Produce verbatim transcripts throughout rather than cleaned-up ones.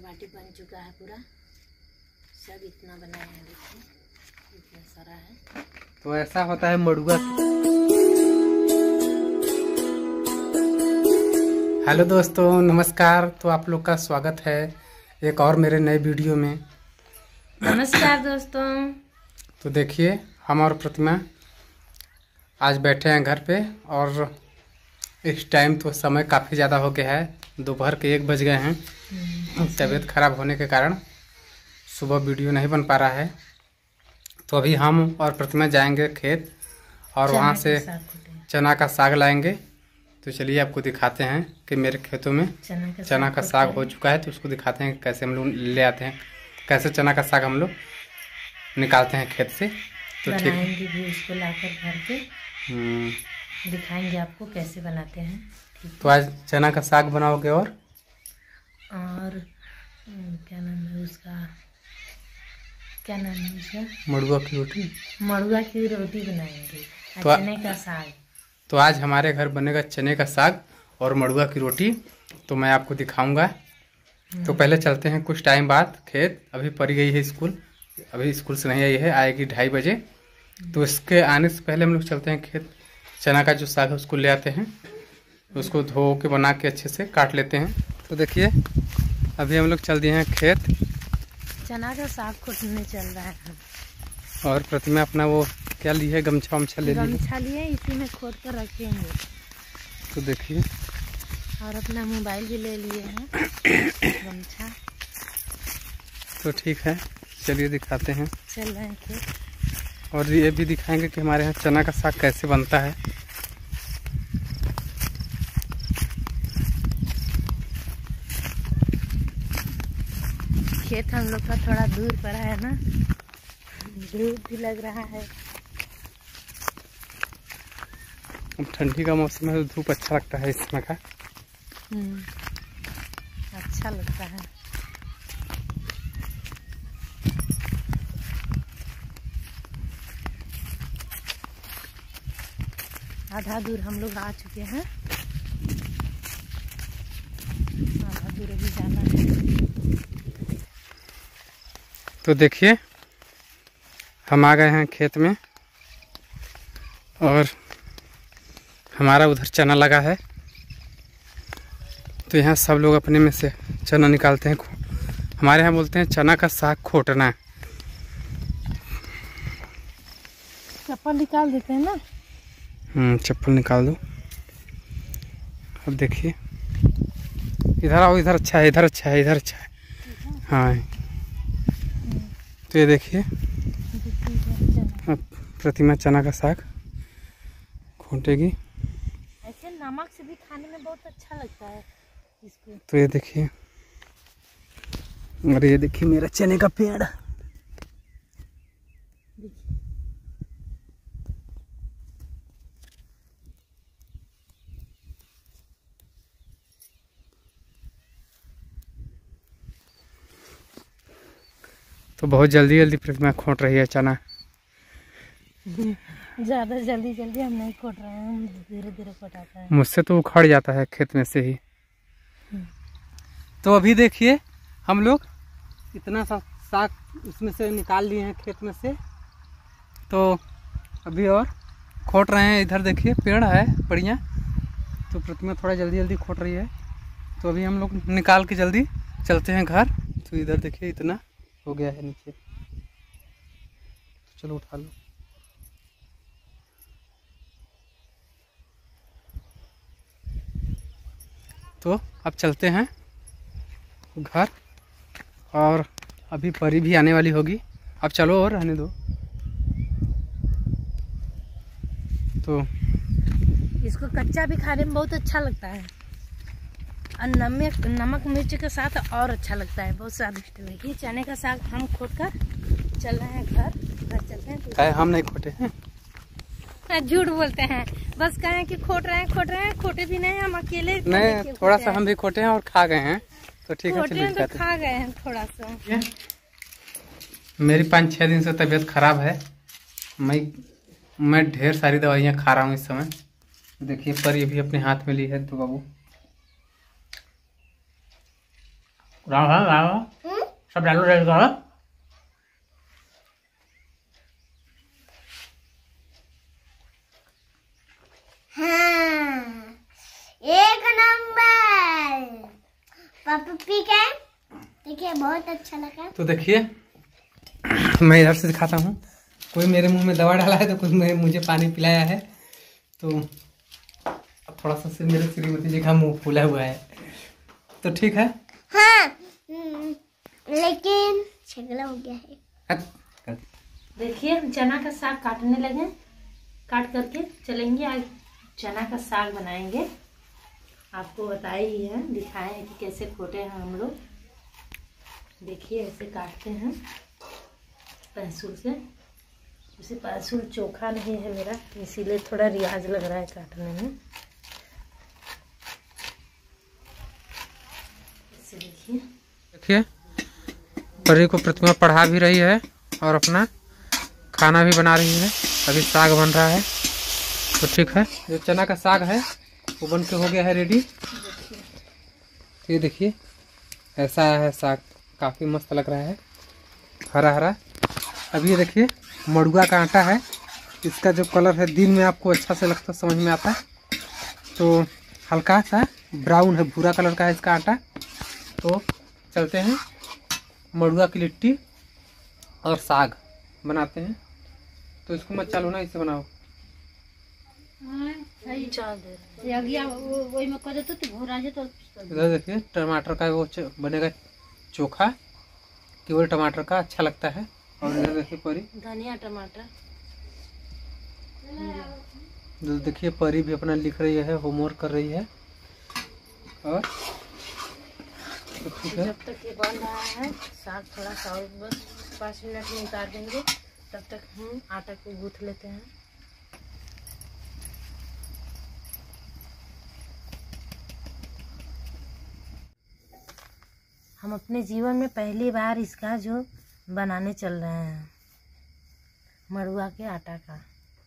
बाटी बन चुका है पूरा। सब इतना बनाया है, देखिए इतना सारा है। तो ऐसा होता है मड़ुआ। हेलो दोस्तों, नमस्कार। तो आप लोग का स्वागत है एक और मेरे नए वीडियो में। नमस्कार दोस्तों। तो देखिए, हम और प्रतिमा आज बैठे हैं घर पे और इस टाइम तो समय काफ़ी ज़्यादा हो गया है। दोपहर के एक बज गए हैं। तबीयत खराब होने के कारण सुबह वीडियो नहीं बन पा रहा है। तो अभी हम और प्रतिमा जाएंगे खेत और वहाँ से चना का साग लाएंगे। तो चलिए आपको दिखाते हैं कि मेरे खेतों में चना का, चना का साग हो चुका है। तो उसको दिखाते हैं कैसे हम लोग ले आते हैं, कैसे चना का साग हम लोग निकालते हैं खेत से। तो ठीक भी उसको लाकर घर पे दिखाएंगे आपको कैसे बनाते हैं। तो आज चना का साग बनाओगे और और क्या नाम है उसका, क्या नाम है उसका, मड़ुआ की रोटी। मड़ुआ की रोटी बनाएंगे तो चने का साग। तो आज हमारे घर बनेगा चने का साग और मड़ुआ की रोटी। तो मैं आपको दिखाऊंगा। तो पहले चलते हैं कुछ टाइम बाद खेत। अभी परी गई है स्कूल, अभी स्कूल से नहीं आई है, आएगी ढाई बजे। तो इसके आने से पहले हम लोग चलते हैं खेत। चना का जो साग है उसको ले आते हैं, उसको धो के बना के अच्छे से काट लेते हैं। तो देखिए अभी हम लोग चल दिए हैं खेत। चना का साग कूटने चल रहा है और प्रतिमा अपना वो क्या ली है, गमछा वमछा ले ली है। गमछा लिए, इसी में खोद कर रखेंगे। तो देखिए, और अपना मोबाइल भी ले लिए हैं गमछा। तो ठीक है, चलिए दिखाते हैं। चल रहे हैं खेत और ये भी दिखाएंगे कि हमारे यहाँ चना का साग कैसे बनता है। खेत हम लोग का थोड़ा दूर पड़ा है ना, धूप भी लग रहा है। अब ठंडी का मौसम है तो धूप अच्छा लगता है इस समय का। अच्छा लगता है। आधा दूर हम लोग आ चुके हैं, आधा दूर अभी जाना है। तो देखिए हम आ गए हैं खेत में और हमारा उधर चना लगा है। तो यहाँ सब लोग अपने में से चना निकालते हैं। हमारे यहाँ बोलते हैं चना का साग खोटना। चप्पल निकाल देते हैं ना। हम्म चप्पल निकाल दो। अब देखिए, इधर आओ, इधर अच्छा है, इधर अच्छा है, इधर अच्छा है। हाँ, तो ये देखिए अब प्रतिमा चना का साग खोटेगी। ऐसे नमक से भी खाने में बहुत अच्छा लगता है इसको। तो ये देखिए, और ये देखिए मेरा चने का पेड़। तो बहुत जल्दी जल्दी प्रतिमा खोट रही है चना। ज्यादा जल्दी जल्दी हम नहीं खोट रहे हैं, हम धीरे धीरे खोटाता है। मुझसे तो उखड़ जाता है खेत में से ही। तो अभी देखिए हम लोग इतना सा साग उसमें से निकाल लिए हैं खेत में से। तो अभी और खोट रहे हैं। इधर देखिए पेड़ है बढ़िया। तो प्रतिमा थोड़ा जल्दी जल्दी खोट रही है। तो अभी हम लोग निकाल के जल्दी चलते हैं घर। तो इधर देखिए इतना हो गया है नीचे। तो चलो उठा लो। तो अब चलते हैं घर और अभी परी भी आने वाली होगी। अब चलो और रहने दो। तो इसको कच्चा भी खाने में बहुत अच्छा लगता है और नमक नमक मिर्च के साथ और अच्छा लगता है, बहुत स्वादिष्ट है। ये चने का साग हम खोद कर चल रहे हैं घर। घर चलते हैं तो हम नहीं खोटे हैं, झूठ बोलते हैं। बस कहें कि खोट रहे हैं, खोट रहे हैं, खोटे भी नहीं, हम अकेले नहीं, थोड़ा सा हम भी खोटे हैं और खा गए हैं। तो ठीक है, चलिए तो खा गए हैं थोड़ा सा। मेरी पाँच छः दिन से तबीयत खराब है। मैं मैं ढेर सारी दवाइयाँ खा रहा हूँ इस समय। देखिए पर ये भी अपने हाथ में ली है। तो बाबू राम राम राम सब डालो रेडी करो। हाँ, एक नंबर। पापा पी के देखिए बहुत अच्छा लगा। तो देखिए मैं इधर से दिखाता हूँ। कोई मेरे मुंह में दवा डाला है तो कोई मेरे मुझे पानी पिलाया है। तो थोड़ा सा से मेरे श्रीमती जी का मुंह फूला हुआ है तो ठीक है। हाँ, लेकिन छगला हो गया है। देखिए चना का साग काटने लगे, काट करके चलेंगे। आज चना का साग बनाएंगे। आपको बताए ही है, दिखाए हैं कि कैसे खोटे हैं हम लोग। देखिए ऐसे काटते हैं पैंसुल से। उसे पैंसुल चोखा नहीं है मेरा, इसीलिए थोड़ा रियाज लग रहा है काटने में। ऐसे देखिए देखिए परी को प्रतिमा पढ़ा भी रही है और अपना खाना भी बना रही है। अभी साग बन रहा है तो ठीक है। जो चना का साग है वो बन के हो गया है रेडी। ये देखिए ऐसा है साग, काफ़ी मस्त लग रहा है, हरा हरा। अभी ये देखिए मड़ुआ का आटा है। इसका जो कलर है दिन में आपको अच्छा से लगता है, समझ में आता है। तो हल्का सा ब्राउन है, भूरा कलर का है इसका आटा। तो चलते हैं मड़ुआ की लिट्टी और साग बनाते हैं। तो इसको मत चालू ना, इसे बनाओ। इधर देखिए टमाटर का वो बनेगा चोखा, केवल टमाटर का अच्छा लगता है। और इधर देखिए परी धनिया टमाटर। तो देखिए परी भी अपना लिख रही है, होमवर्क कर रही है। और तो ठीक है, जब तक ये बन रहा है साग थोड़ा सा और बस पाँच मिनट में उतार देंगे। तब तक हम आटा को गूँथ लेते हैं। हम अपने जीवन में पहली बार इसका जो बनाने चल रहे हैं, मड़ुआ के आटा का।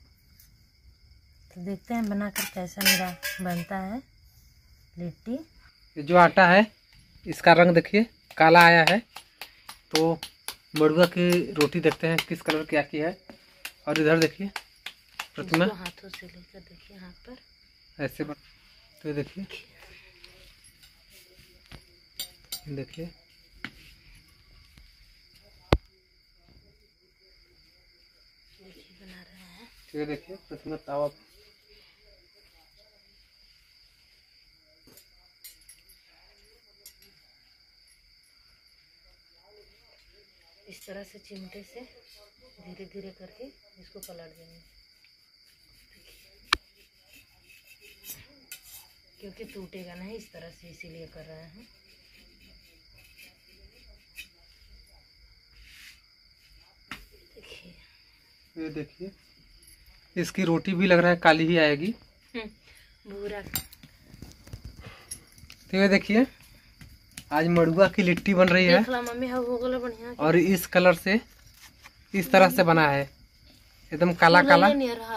तो देखते हैं बनाकर कैसा मेरा बनता है लिट्टी। ये जो आटा है इसका रंग देखिए काला आया है। तो मड़ुआ की रोटी देखते हैं किस कलर की आती है। और इधर देखिए प्रतिमा हाथों से लेकर देखिए हाथ पर ऐसे बन। तो देखिए देखिए बना रहे हैं। ये देखिए प्रतिमा तावा इस तरह से चिमटे से धीरे धीरे करके इसको पलट देंगे, क्योंकि टूटेगा नहीं इस तरह से, इसीलिए कर रहे हैं। देखिए ये देखिए इसकी रोटी भी लग रहा है काली ही आएगी, भूरा। तो ये देखिए आज मड़ुआ की लिट्टी बन रही है। मम्मी हो गया बढ़िया। और इस कलर से इस तरह से बना है, एकदम काला काला।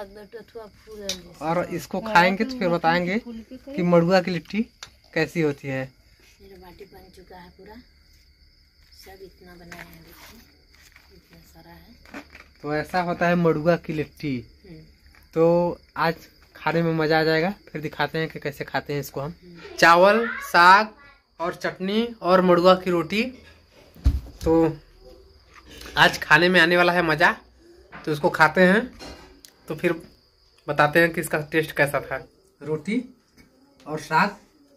और इसको खाएंगे तो फिर बताएंगे कि मड़ुआ की लिट्टी कैसी होती है। मेरा बाटी बन चुका है पूरा, सब इतना बनाया है, देखिए इतना सारा है। तो ऐसा होता है मड़ुआ की लिट्टी। तो आज खाने में मजा आ जाएगा, फिर दिखाते हैं कि कैसे खाते हैं इसको हम। चावल, साग और चटनी और मड़ुआ की रोटी। तो आज खाने में आने वाला है मज़ा। तो इसको खाते हैं तो फिर बताते हैं कि इसका टेस्ट कैसा था। रोटी और साग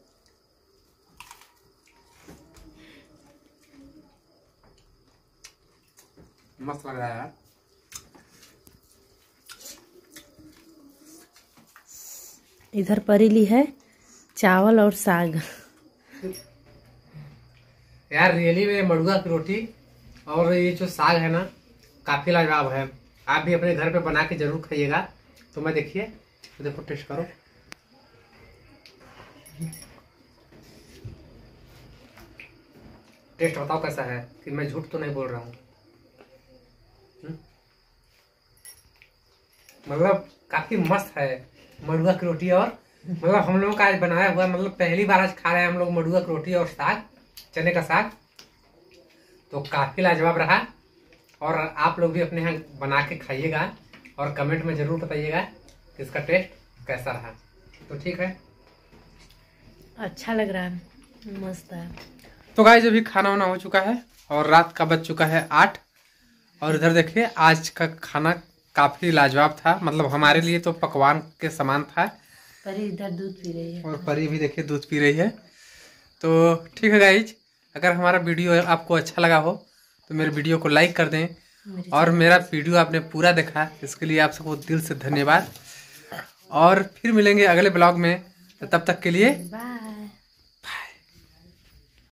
मस्त लग रहा है यार। इधर परी ली है चावल और साग। यार रियली में मड़ुआ की रोटी और ये जो साग है ना काफी लाजवाब है। आप भी अपने घर पे बना के जरूर खाइएगा। तो मैं देखिए तो देखो टेस्ट करो। टेस्ट बताओ कैसा है, कि मैं झूठ तो नहीं बोल रहा हूँ। मतलब काफी मस्त है मड़ुआ की रोटी। और मतलब हम लोगों का आज बनाया हुआ, मतलब पहली बार आज खा रहे हैं हम लोग मड़ुआ की रोटी और साग। चने का साग तो काफ़ी लाजवाब रहा। और आप लोग भी अपने यहाँ बना के खाइएगा और कमेंट में ज़रूर बताइएगा कि इसका टेस्ट कैसा रहा। तो ठीक है, अच्छा लग रहा है, मस्त है। तो गाइस अभी खाना वाना हो चुका है और रात का बज चुका है आठ। और इधर देखिए आज का खाना काफ़ी लाजवाब था, मतलब हमारे लिए तो पकवान के समान था। परी इधर दूध पी रही है और परी भी देखिए दूध पी रही है। तो ठीक है गाइज, अगर हमारा वीडियो आपको अच्छा लगा हो तो मेरे वीडियो को लाइक कर दें। और मेरा वीडियो आपने पूरा देखा इसके लिए आप सबको दिल से धन्यवाद। और फिर मिलेंगे अगले ब्लॉग में, तो तब तक के लिए बाय।